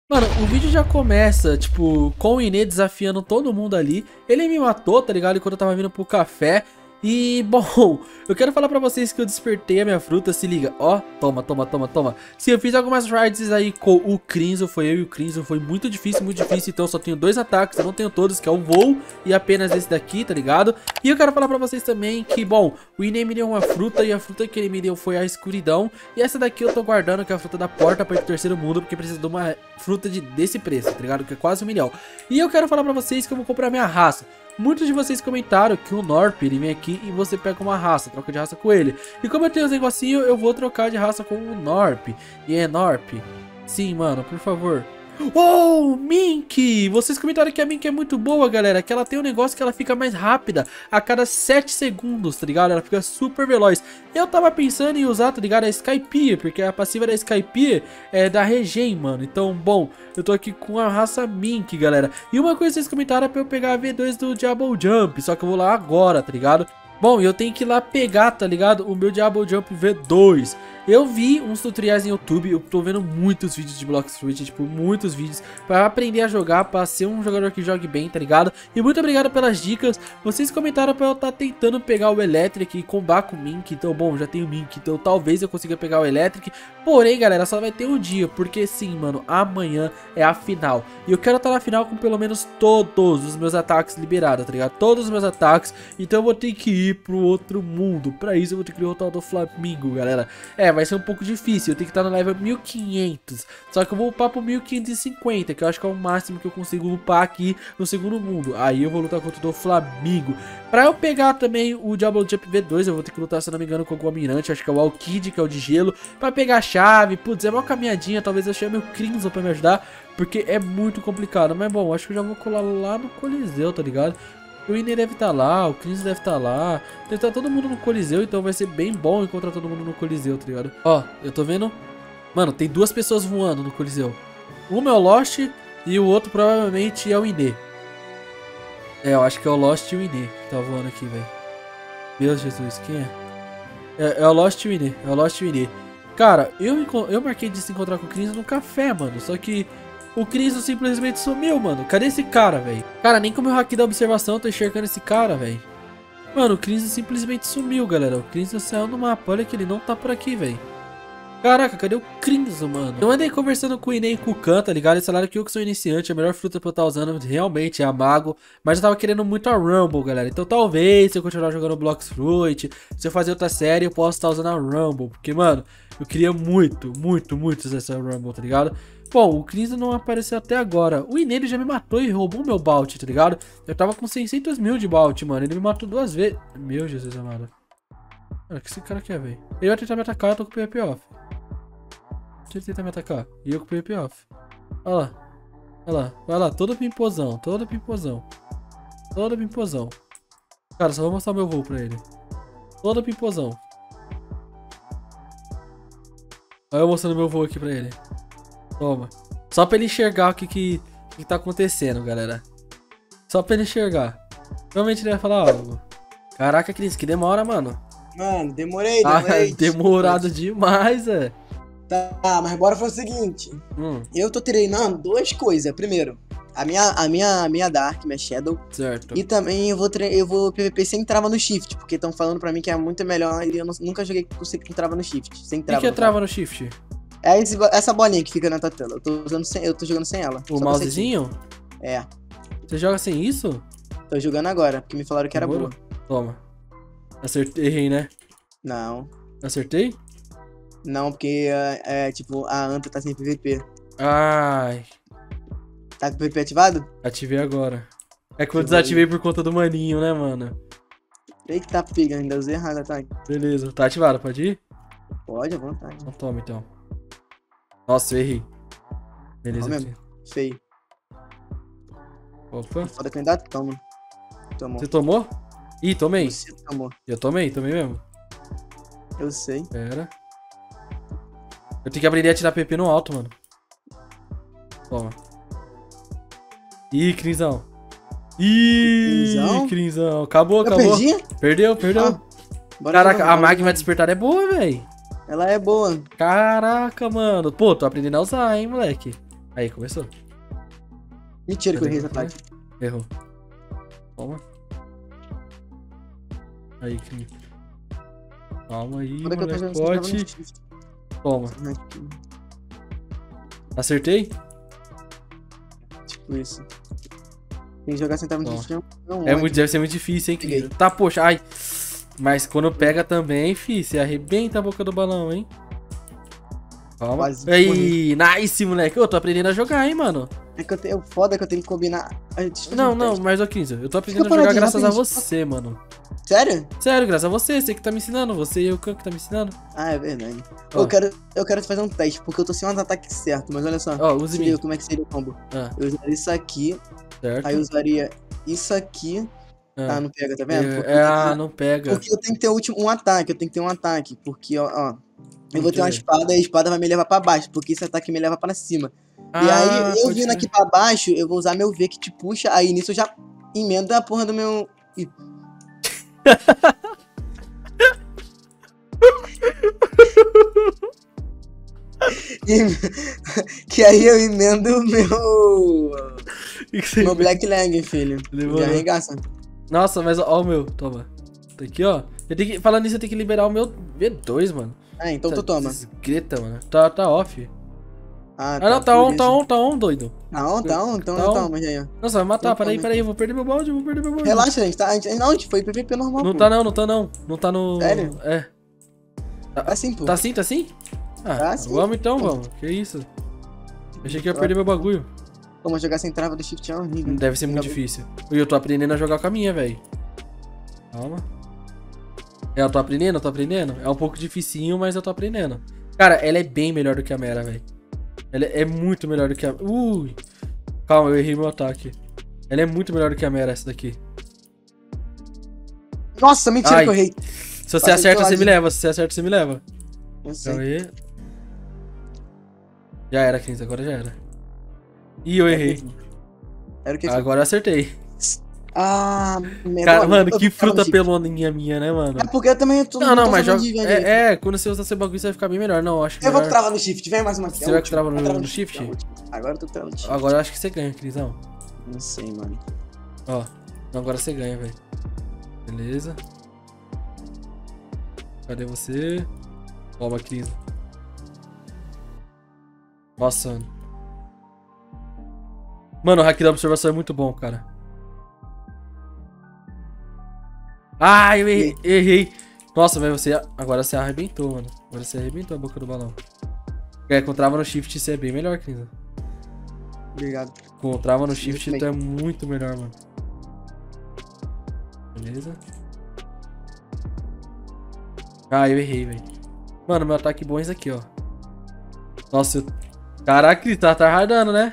Mano, o vídeo já começa, tipo, com o Inê desafiando todo mundo ali. Ele me matou, tá ligado? Enquanto eu tava vindo pro café. E, bom, eu quero falar pra vocês que eu despertei a minha fruta, se liga. Ó, toma, toma, toma, toma. Sim, eu fiz algumas raids aí com o Crinzo, foi eu e o Crinzo. Foi muito difícil, então eu só tenho 2 ataques. Eu não tenho todos, que é o voo e apenas esse daqui, tá ligado? E eu quero falar pra vocês também que, bom, o Inê me deu uma fruta e a fruta que ele me deu foi a escuridão. E essa daqui eu tô guardando, que é a fruta da porta pra ir pro terceiro mundo, porque precisa de uma fruta desse preço, tá ligado? Que é quase 1 milhão. E eu quero falar pra vocês que eu vou comprar minha raça. Muitos de vocês comentaram que o Norp, ele vem aqui e você pega uma raça, troca de raça com ele. E como eu tenho os negocinhos, eu vou trocar de raça com o Norp. E é Norp? Sim, mano, por favor. Oh, Mink! Vocês comentaram que a Mink é muito boa, galera. Que ela tem um negócio que ela fica mais rápida a cada 7 segundos, tá ligado? Ela fica super veloz. Eu tava pensando em usar, tá ligado? A Skypiea, porque a passiva da Skypiea é da Regen, mano. Então, bom, eu tô aqui com a raça Mink, galera. E uma coisa que vocês comentaram é pra eu pegar a V2 do Diablo Jump. Só que eu vou lá agora, tá ligado? Bom, eu tenho que ir lá pegar, tá ligado? O meu Diablo Jump V2. Eu vi uns tutoriais no YouTube, eu tô vendo muitos vídeos de Blox Fruit, tipo, muitos vídeos pra aprender a jogar, pra ser um jogador que jogue bem, tá ligado? E muito obrigado pelas dicas. Vocês comentaram pra eu estar tentando pegar o Electric e combar com o Mink. Então, bom, já tenho o Mink, então talvez eu consiga pegar o Electric. Porém, galera, só vai ter um dia, porque sim, mano, amanhã é a final. E eu quero estar na final com pelo menos todos os meus ataques liberados, tá ligado? Todos os meus ataques, então eu vou ter que ir pro outro mundo. Pra isso eu vou ter que derrotar o do Flamingo, galera. Vai ser um pouco difícil, eu tenho que estar no level 1500. Só que eu vou upar pro 1550, que eu acho que é o máximo que eu consigo upar aqui no segundo mundo. Aí eu vou lutar contra o do Flamingo. Pra eu pegar também o Diablo Jump V2, eu vou ter que lutar, se não me engano, com o Almirante. Acho que é o Alkid, que é o de gelo. Pra pegar a chave, putz, é uma caminhadinha. Talvez eu chame o Crinzo pra me ajudar, porque é muito complicado. Mas bom, acho que eu já vou colar lá no Coliseu, tá ligado? O Inê deve estar lá, o Crinzo deve estar lá. Deve estar todo mundo no Coliseu, então vai ser bem bom encontrar todo mundo no Coliseu, tá ligado? Ó, eu tô vendo... Mano, tem 2 pessoas voando no Coliseu. Uma é o Lost e o outro provavelmente é o Inê. Eu acho que é o Lost e o Inê que tá voando aqui, velho. Meu Jesus, quem é? É o Lost e o Inê, é o Lost e o Inê. Cara, eu marquei de se encontrar com o Crinzo no café, mano, só que... O Crinzo simplesmente sumiu, mano. Cadê esse cara, velho? Cara, nem com o meu haki da observação eu tô enxergando esse cara, velho. Mano, o Crinzo simplesmente sumiu, galera. O Crinzo saiu no mapa. Olha que ele não tá por aqui, velho. Caraca, cadê o Crinzo, mano? Eu andei conversando com o Inê e com o Khan, tá ligado? Eles falaram que eu que sou iniciante, a melhor fruta pra eu estar usando realmente é a Mago. Mas eu tava querendo muito a Rumble, galera. Então talvez, se eu continuar jogando Blox Fruit, se eu fazer outra série, eu posso estar usando a Rumble. Porque, mano, eu queria muito usar essa Rumble, tá ligado? Bom, o Crinzo não apareceu até agora. O Inê já me matou e roubou meu Bout, tá ligado? Eu tava com 600 mil de Bout, mano. Ele me matou 2 vezes. Meu Jesus amado. Olha o que esse cara quer, velho. Ele vai tentar me atacar, eu tô com o PvP off. Deixa ele tentar me atacar. E eu com o PvP off. Olha lá. Olha lá. Vai lá, todo pimpozão. Todo pimpozão. Todo pimpozão. Cara, só vou mostrar meu voo pra ele. Todo pimpozão. Olha eu mostrando meu voo aqui pra ele. Toma. Só pra ele enxergar o que tá acontecendo, galera. Só pra ele enxergar. Provavelmente ele vai falar algo. Caraca, Cris, que demora, mano. Mano, demorei. Demorado demais, é. Tá, mas bora fazer o seguinte. Eu tô treinando 2 coisas. Primeiro, a minha Dark, minha Shadow. Certo. E também eu vou PVP sem trava no Shift, porque estão falando pra mim que é muito melhor e eu nunca joguei com trava no Shift. Sem trava. O que é trava no Shift? É essa bolinha que fica na tua tela. Eu tô jogando sem ela. O mousezinho? É. Você joga sem isso? Tô jogando agora, porque me falaram que era boa. Toma. Acertei, errei, né? Não. Acertei? Não, porque tipo, a Anta tá sem PVP. Ai. Tá com o PVP ativado? Ativei agora. É que eu desativei por conta do maninho, né, mano? Eita, pega, ainda usei errado, tá? Beleza, tá ativado, pode ir? Pode, à vontade. Então toma, então. Nossa, eu errei. Beleza. Mesmo. Feio. Opa. Foda candidato? Toma. Tomou. Você tomou? Ih, tomei. Você tomou. Eu tomei mesmo. Eu sei. Pera. Eu tenho que aprender a tirar PP no alto, mano. Toma. Ih, Crinzão. Ih, Crinzão. Acabou. Perdi? Perdeu. Caraca, a Magma despertar é boa, velho. Ela é boa. Caraca, mano. Pô, tô aprendendo a usar, hein, moleque. Aí, começou. Mentira que eu errei esse ataque. Errou. Toma. Aí, Cris. Calma aí, molecote. Toma. Acertei? Tipo isso. Tem que jogar sentado no chão. Deve ser muito difícil, hein, Cris? Tá, poxa, ai. Mas quando pega também, fi, você arrebenta a boca do balão, hein? Calma. Aí, nice, moleque. Eu tô aprendendo a jogar, hein, mano. É que o foda é que eu tenho que combinar. Não, mas, ó, 15, eu tô aprendendo a jogar graças a você, mano. Sério? Sério, graças a você que tá me ensinando. Você e o Khan que tá me ensinando. Ah, é verdade. Eu quero fazer um teste, porque eu tô sem um ataque certo, mas olha só. Ó, use mim. Como é que seria o combo. Eu usaria isso aqui. Certo. Aí eu usaria isso aqui. Ah, não pega, tá vendo? Não pega. Porque eu tenho que ter um ataque, porque, ó, eu vou ter uma espada e a espada vai me levar pra baixo, porque esse ataque me leva pra cima. E aí, eu vindo aqui pra baixo, eu vou usar meu V que te puxa, aí nisso eu já emendo a porra do meu... Que aí eu emendo o meu Black Leg, filho. Já arregaça. Nossa, mas ó o meu, toma. Tá aqui, ó. Falando nisso, eu tenho que liberar o meu V2, mano. Ah, então tu toma. Greta, mano. Tá off. Não, tá on, doido. Tá on? Então eu tomo, já. Nossa, vai matar, peraí, eu vou perder meu balde, Relaxa, gente, não, a gente foi PVP normal. Não tá no... Sério? É. Tá assim, pô. Tá assim? Ah, sim. Vamos então, vamos. Que isso? Achei que ia perder meu bagulho. Vamos jogar sem trava do shift é horrível. Deve ser muito difícil. E eu tô aprendendo a jogar com a minha, velho. Calma. Eu tô aprendendo? É um pouco dificinho, mas eu tô aprendendo. Cara, ela é bem melhor do que a Mera, velho. Ela é muito melhor do que a... Ui. Calma, eu errei meu ataque. Ela é muito melhor do que a Mera, essa daqui. Nossa, mentira que eu errei. Se você acerta, você me leva. Eu sei. Então, aí. Já era, 15, agora já era. Ih, eu errei. Era o que agora eu acertei. Ah, cara, mano, que fruta peloninha minha, né, mano? É porque eu também tô... Não, mas joga... quando você usar seu bagulho, você vai ficar bem melhor. Não, acho que eu vou travar no shift, vem mais uma aqui. Você vai travar no shift? Agora eu tô travando no shift. Agora eu acho que você ganha, Crisão. Não sei, mano. Ó, agora você ganha, velho. Beleza. Cadê você? Toma, Cris. Nossa, mano. Mano, o hack da observação é muito bom, cara. Ah, eu errei. Nossa, mas agora você arrebentou, mano. Agora você arrebentou a boca do balão. Com trava no shift, você é bem melhor, Cris. Obrigado. Com trava no shift, tu é muito melhor, mano. Beleza. Ah, eu errei, velho. Mano, meu ataque bom é esse aqui, ó. Nossa, caraca, ele tá tryhardando, né?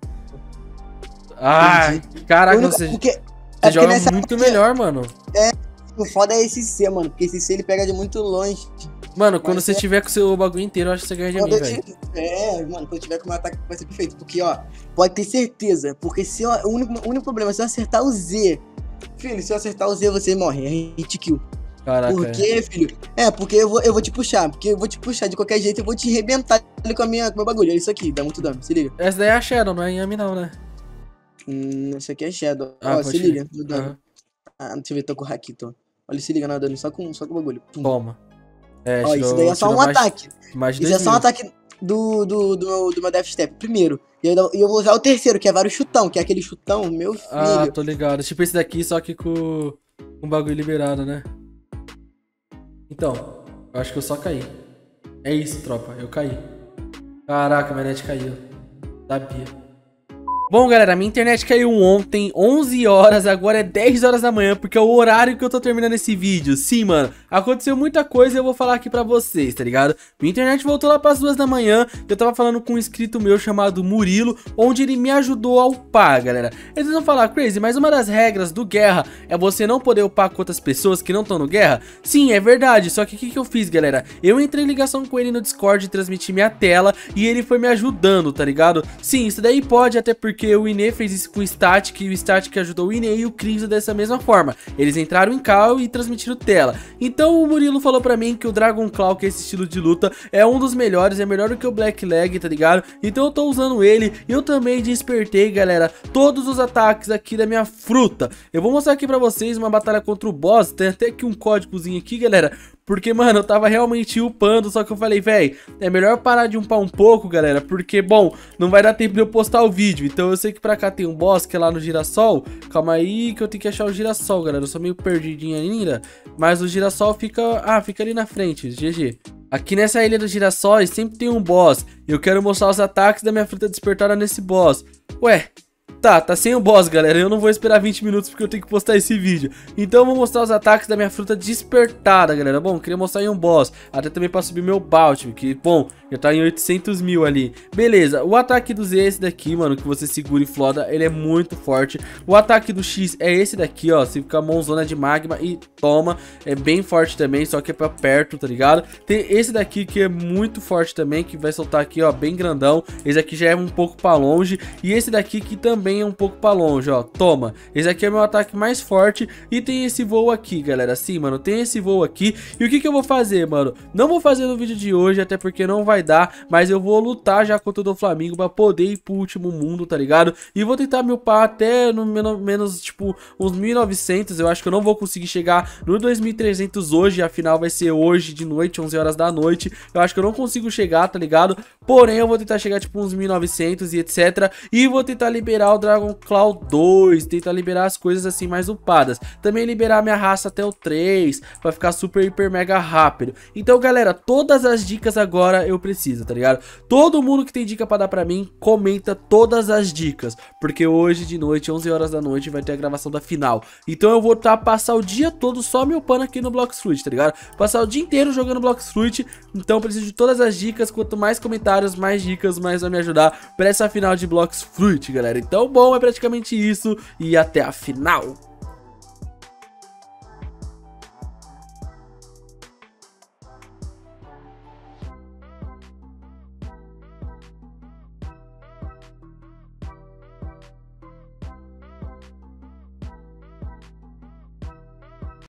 Ai, caraca, você joga muito melhor, mano. O foda é esse C, mano. Porque esse C ele pega de muito longe. Mano, quando você tiver com o seu bagulho inteiro, eu acho que você ganha de mim, velho. Mano, quando eu tiver com o meu ataque vai ser perfeito. Porque, ó, pode ter certeza. Porque se o único problema é se eu acertar o Z. Filho, se eu acertar o Z, você morre. É hit kill. Caraca. Por quê, filho? Porque eu vou te puxar. Porque eu vou te puxar de qualquer jeito. Eu vou te arrebentar com o meu bagulho. É isso aqui, dá muito dano. Se liga. Essa daí é a Shadow, não é Yami, não, né? Esse aqui é Shadow. Ó, se liga. Deixa eu ver, tô com o hack, tô. Olha, se liga na dano, só com o bagulho. Pum. Toma. Ó, isso daí é só um ataque. Isso é só um ataque do meu Death Step, primeiro. E eu vou usar o terceiro, que é vários chutão, que é aquele chutão, meu filho. Ah, tô ligado. Tipo esse daqui, só que com o bagulho liberado, né? Então, eu acho que eu só caí. É isso, tropa, eu caí. Caraca, minha net caiu. Sabia. Bom, galera, minha internet caiu ontem, 11 horas, agora é 10 horas da manhã, porque é o horário que eu tô terminando esse vídeo. Sim, mano, aconteceu muita coisa e eu vou falar aqui pra vocês, tá ligado? Minha internet voltou lá pras 2 da manhã, eu tava falando com um inscrito meu chamado Murilo, onde ele me ajudou a upar, galera. Eles vão falar, Crazy, mas uma das regras do Guerra é você não poder upar com outras pessoas que não estão no Guerra? Sim, é verdade, só que o que eu fiz, galera? Eu entrei em ligação com ele no Discord, transmiti minha tela e ele foi me ajudando, tá ligado? Sim, isso daí pode, até porque porque o Ine fez isso com o Static, e o Static ajudou o Ine e o Crimson dessa mesma forma. Eles entraram em call e transmitiram tela. Então o Murilo falou pra mim que o Dragon Claw, que é esse estilo de luta, é um dos melhores, é melhor do que o Black Leg, tá ligado? Então eu tô usando ele. Eu também despertei, galera, todos os ataques aqui da minha fruta. Eu vou mostrar aqui pra vocês uma batalha contra o boss. Tem até aqui um códigozinho aqui, galera, porque, mano, eu tava realmente upando, só que eu falei, véi, é melhor parar de upar um pouco, galera, porque, bom, não vai dar tempo de eu postar o vídeo. Então eu sei que pra cá tem um boss, que é lá no girassol. Calma aí que eu tenho que achar o girassol, galera, eu sou meio perdidinho ainda, mas o girassol fica, fica ali na frente, GG. Aqui nessa ilha dos girassóis sempre tem um boss. Eu quero mostrar os ataques da minha fruta despertada nesse boss. Ué, tá sem o boss, galera. Eu não vou esperar 20 minutos porque eu tenho que postar esse vídeo. Então eu vou mostrar os ataques da minha fruta despertada, galera. Bom, queria mostrar em um boss, até também pra subir meu bounty, que, bom, já tá em 800 mil ali. Beleza, o ataque do Z é esse daqui, mano, que você segura e floda, ele é muito forte. O ataque do X é esse daqui, ó, você fica a mãozona de magma e toma. É bem forte também, só que é pra perto, tá ligado? Tem esse daqui que é muito forte também, que vai soltar aqui, ó, bem grandão. Esse aqui já é um pouco pra longe. E esse daqui que também é um pouco pra longe, ó, toma. Esse aqui é meu ataque mais forte. E tem esse voo aqui, galera, assim, mano, tem esse voo aqui. E o que que eu vou fazer, mano? Não vou fazer no vídeo de hoje, até porque não vai dar, mas eu vou lutar já contra o do Flamengo pra poder ir pro último mundo, tá ligado? E vou tentar me upar até no menos, tipo, uns 1900. Eu acho que eu não vou conseguir chegar no 2300 hoje, afinal vai ser hoje de noite, 11 horas da noite. Eu acho que eu não consigo chegar, tá ligado? Porém, eu vou tentar chegar, tipo, uns 1900 e etc. E vou tentar liberar o Dragon Claw 2, tentar liberar as coisas assim mais upadas. Também liberar minha raça até o 3, pra ficar super, hiper, mega rápido. Então, galera, todas as dicas agora eu preciso, tá ligado? Todo mundo que tem dica pra dar pra mim, comenta todas as dicas, porque hoje de noite, 11 horas da noite, vai ter a gravação da final. Então eu vou passar o dia todo só me upando aqui no Blox Fruit, tá ligado? Passar o dia inteiro jogando Blox Fruit. Então eu preciso de todas as dicas. Quanto mais comentários, mais dicas, mais vai me ajudar pra essa final de Blox Fruit, galera. Então, bom, é praticamente isso e até a final.